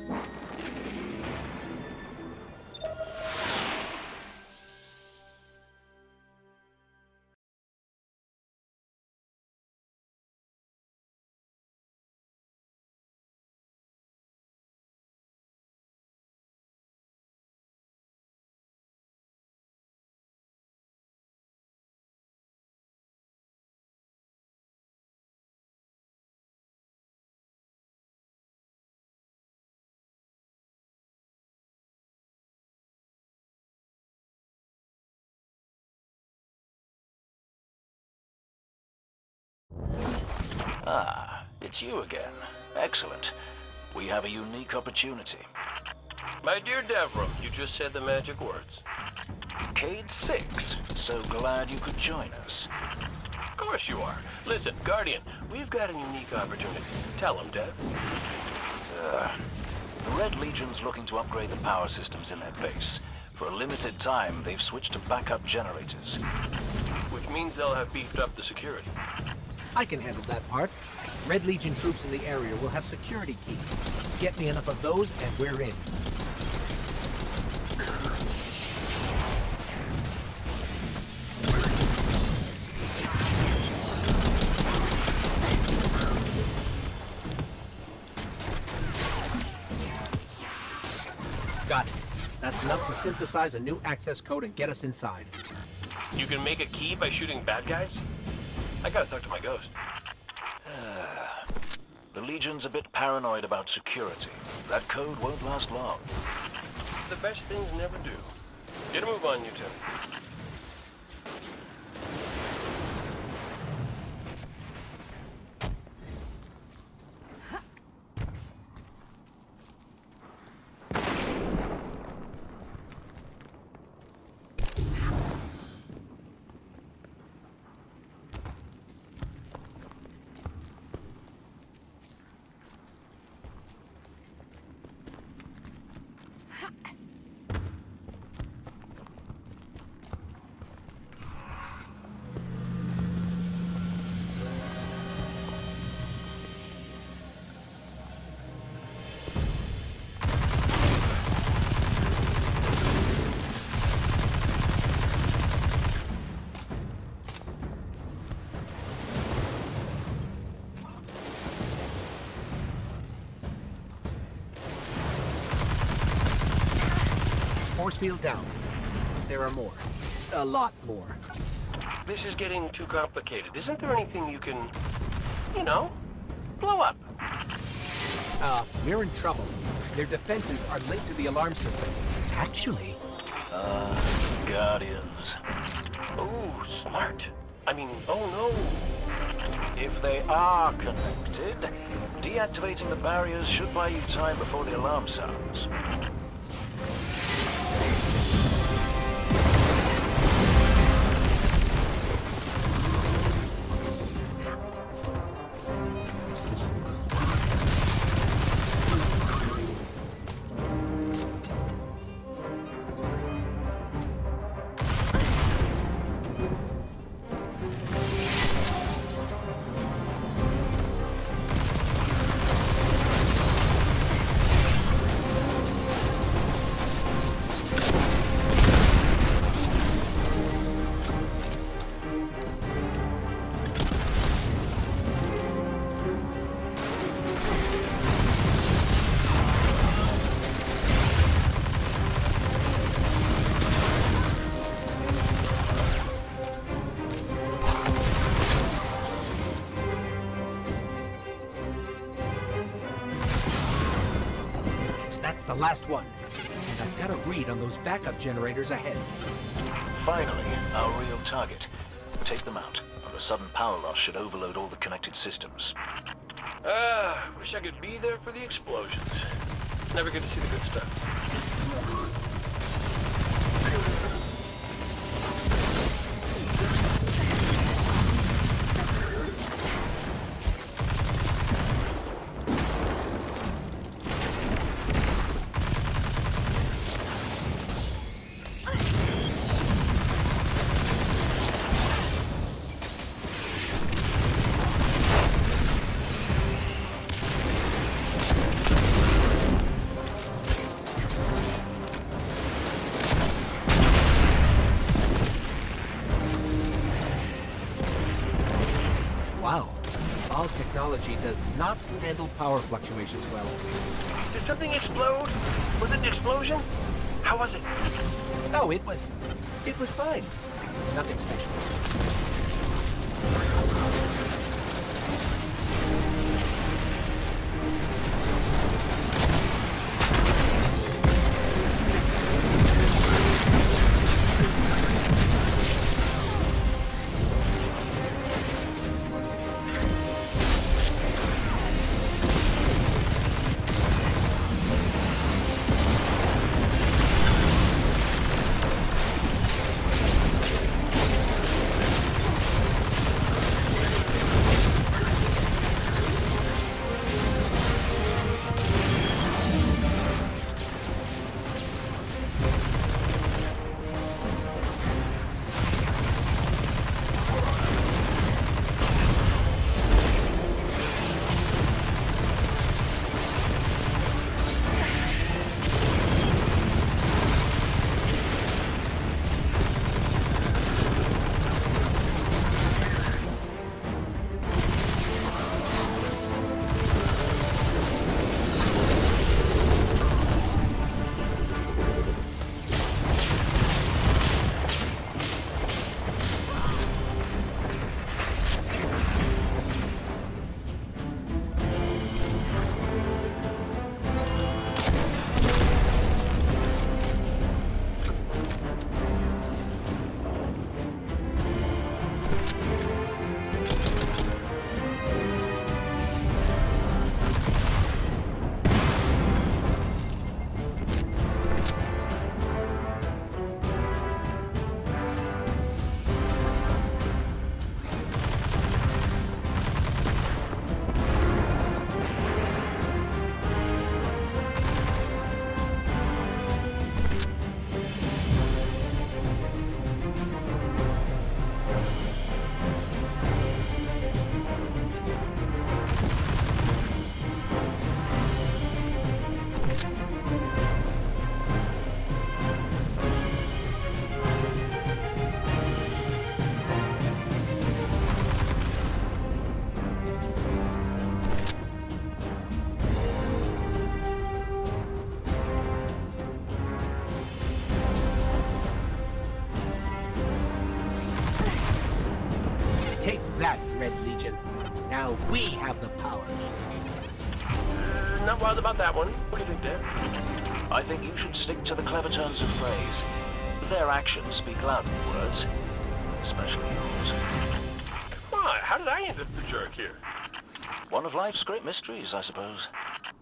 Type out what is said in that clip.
Ah, it's you again. Excellent. We have a unique opportunity. My dear Devram, you just said the magic words. Cade 6, so glad you could join us. Of course you are. Listen, Guardian, we've got a unique opportunity. Tell him, Dev. The Red Legion's looking to upgrade the power systems in their base. For a limited time, they've switched to backup generators. Which means they'll have beefed up the security. I can handle that part. Red Legion troops in the area will have security keys. Get me enough of those and we're in. Got it. That's enough to synthesize a new access code and get us inside. You can make a key by shooting bad guys? I gotta talk to my ghost. The Legion's a bit paranoid about security. That code won't last long. The best things never do. Get a move on, you two. Force field down. There are more. A lot more. This is getting too complicated. Isn't there anything you can, you know, blow up? We're in trouble. Their defenses are linked to the alarm system. Actually... Guardians. Oh, smart. I mean, oh no. If they are connected, deactivating the barriers should buy you time before the alarm sounds. The last one. And I've got a read on those backup generators ahead. Finally, our real target. Take them out, and the sudden power loss should overload all the connected systems. Wish I could be there for the explosions. Never get to see the good stuff. technology does not handle power fluctuations well. Did something explode? Was it an explosion? How was it? Oh, it was fine. Nothing special. Take that, Red Legion. Now we have the power. Not wild about that one. What do you think, Dan? I think you should stick to the clever turns of phrase. Their actions speak louder than words. Especially yours. Come on, how did I end up the jerk here? One of life's great mysteries, I suppose.